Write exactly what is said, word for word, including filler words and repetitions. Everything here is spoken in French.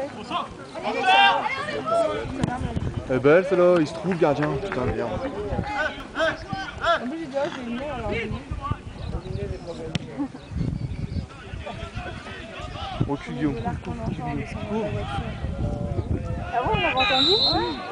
Elle est belle celle-là, il se trouve le gardien. Putain merde. En plus j'ai dit oh j'ai une alors j'ai une. Recule Guillaume. Ah bon on l'a entendu?